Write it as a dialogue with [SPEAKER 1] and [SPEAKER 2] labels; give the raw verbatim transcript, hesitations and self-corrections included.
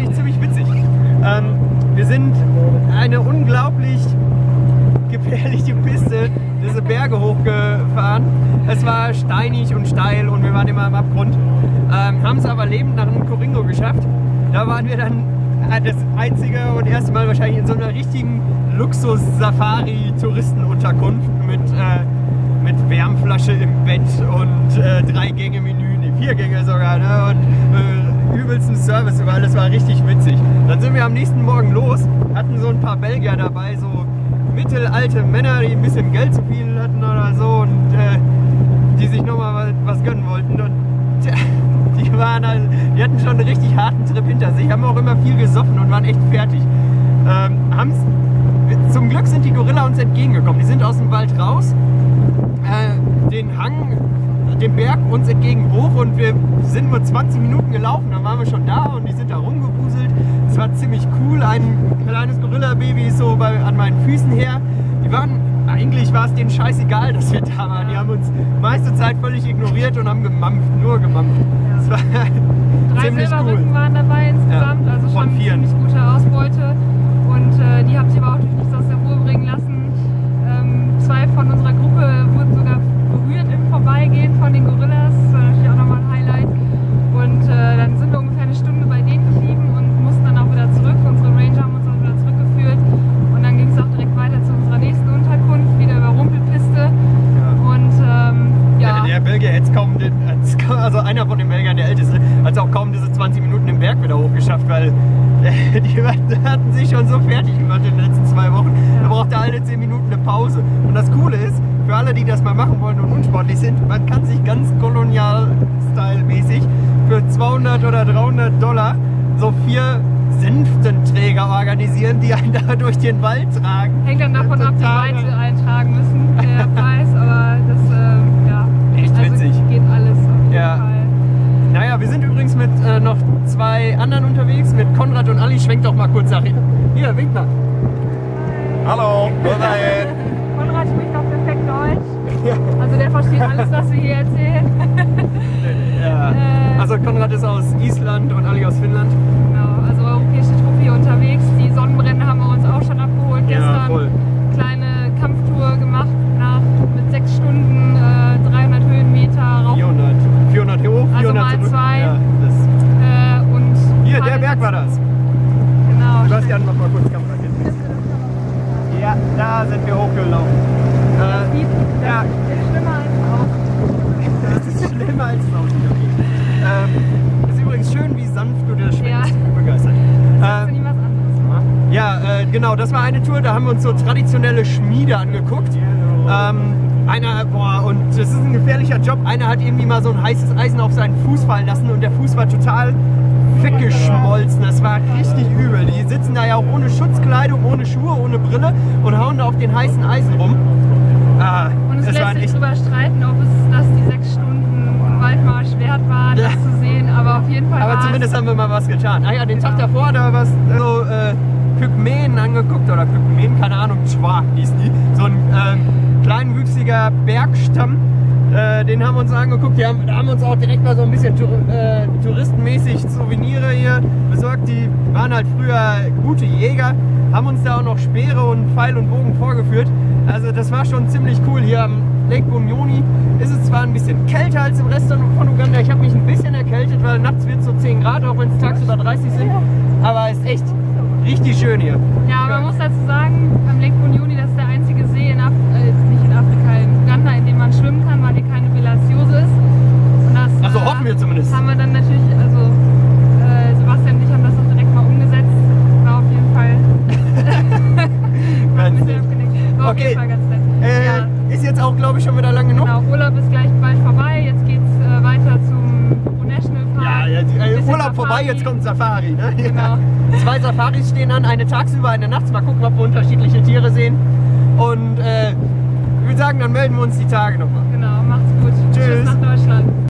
[SPEAKER 1] eigentlich ziemlich witzig. Ähm, wir sind eine unglaublich gefährliche Piste, diese Berge hochgefahren. Es war steinig und steil und wir waren immer am Abgrund. Ähm, haben es aber lebend nach einem Coringo geschafft. Da waren wir dann das einzige und erste Mal wahrscheinlich in so einer richtigen Luxus-Safari-Touristenunterkunft mit, äh, mit Wärmflasche im Bett und äh, drei Gänge Menü, nee, vier Gänge sogar, ne? Und äh, übelsten Service überall. Das war richtig witzig. Dann sind wir am nächsten Morgen los, hatten so ein paar Belgier dabei, so mittelalte Männer, die ein bisschen Geld zu viel hatten oder so und äh, die sich nochmal was gönnen wollten. Und tja, die, waren halt, die hatten schon einen richtig harten Trip hinter sich, haben auch immer viel gesoffen und waren echt fertig. Ähm, haben's, zum Glück sind die Gorilla uns entgegengekommen. Die sind aus dem Wald raus, äh, den Hang, den Berg uns entgegen hoch und wir sind nur zwanzig Minuten gelaufen, dann waren wir schon da und die sind da rumgewuselt. Es war ziemlich cool, ein kleines Gorilla-Baby ist so bei, an meinen Füßen her. Die waren, eigentlich war es denen scheißegal, dass wir da waren. Die haben uns meiste Zeit völlig ignoriert und haben gemampft, nur gemampft. Das war
[SPEAKER 2] Drei
[SPEAKER 1] ziemlich
[SPEAKER 2] Silberrücken
[SPEAKER 1] cool.
[SPEAKER 2] waren dabei insgesamt,
[SPEAKER 1] Ja,
[SPEAKER 2] also
[SPEAKER 1] von
[SPEAKER 2] schon
[SPEAKER 1] vieren.
[SPEAKER 2] ziemlich gute Ausbeute. Und äh, die habe ich aber auch durch nichts aus der Ruhe bringen lassen. Ähm, zwei von unserer Gruppe wurden sogar berührt im Vorbeigehen von den Gorillas. Das war natürlich auch nochmal ein Highlight. Und äh, dann sind wir ungefähr eine Stunde bei denen geblieben und mussten dann auch wieder zurück. Unsere Ranger haben uns auch wieder zurückgeführt. Und dann ging es auch direkt weiter zu unserer nächsten Unterkunft, wieder über Rumpelpiste.
[SPEAKER 1] Ja.
[SPEAKER 2] Und ähm, ja.
[SPEAKER 1] Der, der Belgier hätte kaum, den, also einer von den Belgiern, der Älteste, hat es auch kaum diese zwanzig Minuten im Berg wieder hochgeschafft, weil die hatten sich schon so fertig gemacht in den letzten zwei Wochen. Da brauchte alle zehn Minuten eine Pause. Und das Coole ist, für alle, die das mal machen wollen und unsportlich sind, man kann sich ganz kolonial-style-mäßig für zweihundert oder dreihundert Dollar so vier Sänftenträger organisieren, die einen da durch den Wald tragen.
[SPEAKER 2] Hängt dann davon ab, wie
[SPEAKER 1] Total.
[SPEAKER 2] weit sie eintragen müssen, der Preis, aber das, äh, ja,
[SPEAKER 1] Echt
[SPEAKER 2] also
[SPEAKER 1] witzig.
[SPEAKER 2] geht alles auf jeden
[SPEAKER 1] Ja.
[SPEAKER 2] Fall.
[SPEAKER 1] Naja, wir sind übrigens mit äh, noch zwei anderen unterwegs, mit Konrad und Ali. Schwenkt doch mal kurz nach hinten. Hier, winkt mal. Hallo, bis dahin.
[SPEAKER 2] Konrad spricht auch perfekt Deutsch, also der versteht alles, was wir hier erzählen.
[SPEAKER 1] Ja.
[SPEAKER 2] Äh,
[SPEAKER 1] Also Konrad ist aus Island und Ali aus Finnland.
[SPEAKER 2] Genau, also europäische Truppe hier unterwegs. Die Sonnenbrände haben wir uns auch schon abgeholt
[SPEAKER 1] Ja,
[SPEAKER 2] gestern.
[SPEAKER 1] voll.
[SPEAKER 2] Kleine Kampftour gemacht nach mit sechs Stunden, äh, dreihundert Höhenmeter rauf.
[SPEAKER 1] vierhundert. vierhundert hoch,
[SPEAKER 2] Also
[SPEAKER 1] vierhundert
[SPEAKER 2] mal
[SPEAKER 1] zurück.
[SPEAKER 2] zwei.
[SPEAKER 1] Ja, das
[SPEAKER 2] Äh, und
[SPEAKER 1] hier, der
[SPEAKER 2] Pfeile
[SPEAKER 1] Berg war das.
[SPEAKER 2] Genau.
[SPEAKER 1] Sebastian, mach mal kurz Kamera hin. Ja, da sind wir hochgelaufen. Äh,
[SPEAKER 2] Sieht, das
[SPEAKER 1] ja.
[SPEAKER 2] ist schlimmer als auch.
[SPEAKER 1] Das ist schlimmer als es aussieht. Okay. Ähm, ist übrigens schön, wie sanft du dir das schmeckst.
[SPEAKER 2] Ja.
[SPEAKER 1] Ich bin begeistert.
[SPEAKER 2] Sagst du
[SPEAKER 1] Ähm,
[SPEAKER 2] nie was anderes?
[SPEAKER 1] ja, äh, genau, das war eine Tour, da haben wir uns so traditionelle Schmiede angeguckt. Ähm, einer, boah, und das ist ein gefährlicher Job. Einer hat irgendwie mal so ein heißes Eisen auf seinen Fuß fallen lassen und der Fuß war total weggeschmolzen. Das war richtig übel. Die sitzen da ja auch ohne Schutzkleidung, ohne Schuhe, ohne Brille und hauen da auf den heißen Eisen rum. Ah,
[SPEAKER 2] Und es
[SPEAKER 1] das
[SPEAKER 2] lässt
[SPEAKER 1] war
[SPEAKER 2] sich
[SPEAKER 1] echt.
[SPEAKER 2] drüber streiten, ob es das die sechs Stunden Waldmarsch wert war, das
[SPEAKER 1] Ja.
[SPEAKER 2] zu sehen, aber auf jeden Fall
[SPEAKER 1] Aber
[SPEAKER 2] war
[SPEAKER 1] zumindest
[SPEAKER 2] es,
[SPEAKER 1] haben wir mal was getan. Ah ja, den Tag
[SPEAKER 2] Genau.
[SPEAKER 1] davor, da was so äh, Pygmäen angeguckt oder Pygmäen, keine Ahnung, Chwa hießen die. So ein ähm, kleinwüchsiger Bergstamm. Äh, den haben wir uns angeguckt. Die haben, da haben wir uns auch direkt mal so ein bisschen Tour, äh, touristenmäßig Souvenire hier besorgt. Die waren halt früher gute Jäger, haben uns da auch noch Speere und Pfeil und Bogen vorgeführt. Also das war schon ziemlich cool. Hier am Lake Bunyonyi ist es zwar ein bisschen kälter als im Rest von Uganda. Ich habe mich ein bisschen erkältet, weil nachts wird es so zehn Grad, auch wenn es tagsüber dreißig sind. Aber es ist echt richtig schön hier.
[SPEAKER 2] ja, man muss dazu sagen, am Lake Bunyonyi, das ist der einzige See in Af äh, nicht in Afrika, in Uganda, in dem man schwimmen kann, weil hier keine Bilharziose ist. Und das,
[SPEAKER 1] Also
[SPEAKER 2] äh,
[SPEAKER 1] hoffen wir zumindest.
[SPEAKER 2] haben wir dann natürlich, also äh, Sebastian und ich haben das auch direkt mal umgesetzt. War auf jeden Fall
[SPEAKER 1] Ganz
[SPEAKER 2] mit
[SPEAKER 1] nett.
[SPEAKER 2] dem Gelenk. War auf
[SPEAKER 1] Okay.
[SPEAKER 2] jeden Fall ganz nett.
[SPEAKER 1] Äh,
[SPEAKER 2] ja.
[SPEAKER 1] Ist jetzt auch, glaube ich, schon wieder lang genug.
[SPEAKER 2] Genau, Urlaub ist gleich bald vorbei. Jetzt geht's äh, weiter zum Buko National Park.
[SPEAKER 1] Ja, jetzt,
[SPEAKER 2] Ein
[SPEAKER 1] äh,
[SPEAKER 2] bisschen
[SPEAKER 1] Urlaub vorbei,
[SPEAKER 2] Safari.
[SPEAKER 1] jetzt kommt Safari. Ne?
[SPEAKER 2] Genau.
[SPEAKER 1] Zwei Safaris stehen an, eine tagsüber, eine nachts. Mal gucken, ob wir unterschiedliche Tiere sehen. Und äh, ich würde sagen, dann melden wir uns die Tage nochmal.
[SPEAKER 2] Genau, macht's gut.
[SPEAKER 1] Tschüss.
[SPEAKER 2] Tschüss nach Deutschland.